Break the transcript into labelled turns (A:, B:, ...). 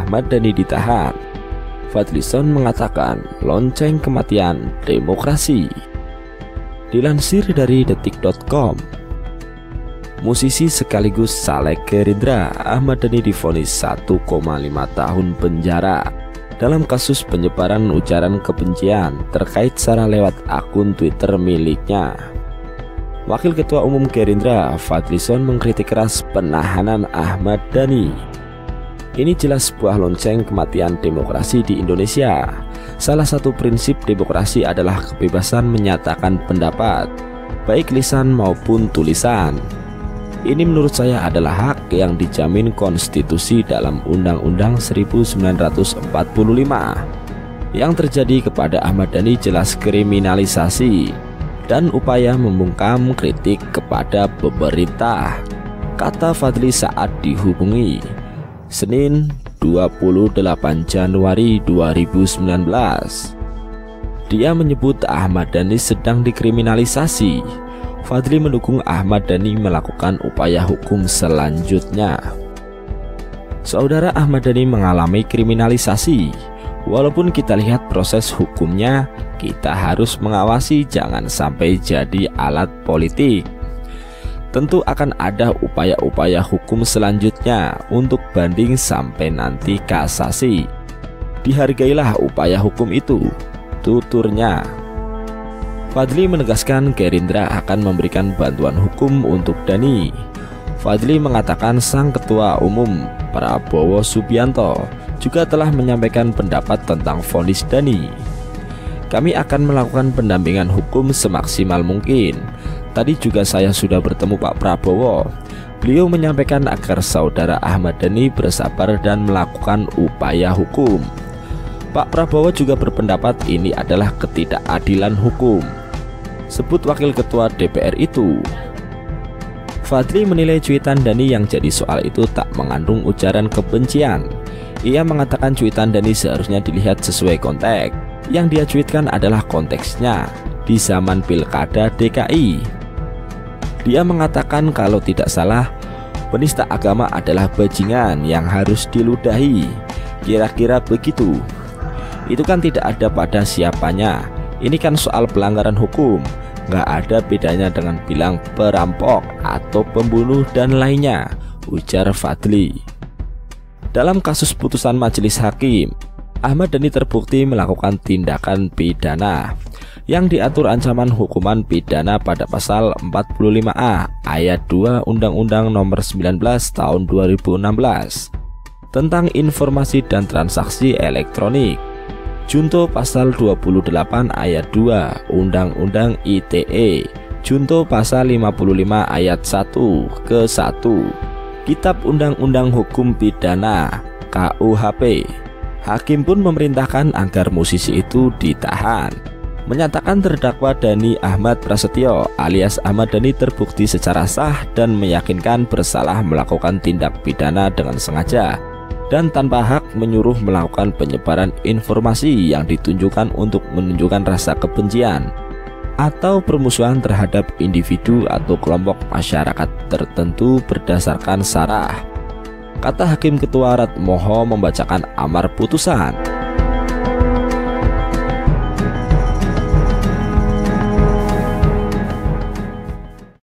A: Ahmad Dhani ditahan, Fadlizon mengatakan lonceng kematian demokrasi. Dilansir dari detik.com, musisi sekaligus caleg Gerindra Ahmad Dhani divonis 1,5 tahun penjara dalam kasus penyebaran ujaran kebencian terkait Sarah lewat akun Twitter miliknya. Wakil Ketua Umum Gerindra Fadlizon mengkritik keras penahanan Ahmad Dhani. Ini jelas sebuah lonceng kematian demokrasi di Indonesia. Salah satu prinsip demokrasi adalah kebebasan menyatakan pendapat, baik lisan maupun tulisan. Ini menurut saya adalah hak yang dijamin konstitusi dalam Undang-Undang 1945. Yang terjadi kepada Ahmad Dhani jelas kriminalisasi dan upaya membungkam kritik kepada pemerintah, kata Fadli saat dihubungi Senin 28 Januari 2019. Dia menyebut Ahmad Dhani sedang dikriminalisasi. Fadli mendukung Ahmad Dhani melakukan upaya hukum selanjutnya. Saudara Ahmad Dhani mengalami kriminalisasi. Walaupun kita lihat proses hukumnya, kita harus mengawasi jangan sampai jadi alat politik. Tentu akan ada upaya-upaya hukum selanjutnya untuk banding sampai nanti kasasi. Dihargailah upaya hukum itu, tuturnya. Fadli menegaskan Gerindra akan memberikan bantuan hukum untuk Dhani. Fadli mengatakan sang Ketua Umum Prabowo Subianto juga telah menyampaikan pendapat tentang vonis Dhani. Kami akan melakukan pendampingan hukum semaksimal mungkin. Tadi juga saya sudah bertemu Pak Prabowo. Beliau menyampaikan agar saudara Ahmad Dhani bersabar dan melakukan upaya hukum. Pak Prabowo juga berpendapat ini adalah ketidakadilan hukum, sebut Wakil Ketua DPR itu. Fadli menilai cuitan Dhani yang jadi soal itu tak mengandung ujaran kebencian. Ia mengatakan cuitan Dhani seharusnya dilihat sesuai konteks. Yang dia cuitkan adalah konteksnya di zaman Pilkada DKI. Dia mengatakan kalau tidak salah, penista agama adalah bajingan yang harus diludahi. Kira-kira begitu. Itu kan tidak ada pada siapanya. Ini kan soal pelanggaran hukum. Nggak ada bedanya dengan bilang perampok atau pembunuh dan lainnya, ujar Fadli. Dalam kasus putusan majelis hakim, Ahmad Dhani terbukti melakukan tindakan pidana yang diatur ancaman hukuman pidana pada pasal 45A ayat 2 Undang-Undang Nomor 19 Tahun 2016 tentang informasi dan transaksi elektronik, junto pasal 28 ayat 2 Undang-Undang ITE, junto pasal 55 ayat 1 ke 1 Kitab Undang-Undang Hukum Pidana KUHP. Hakim pun memerintahkan agar musisi itu ditahan, menyatakan terdakwa Dhani Ahmad Prasetyo alias Ahmad Dhani terbukti secara sah dan meyakinkan bersalah melakukan tindak pidana dengan sengaja dan tanpa hak menyuruh melakukan penyebaran informasi yang ditunjukkan untuk menunjukkan rasa kebencian atau permusuhan terhadap individu atau kelompok masyarakat tertentu berdasarkan sarah, kata Hakim Ketua Ratmoho membacakan amar putusan.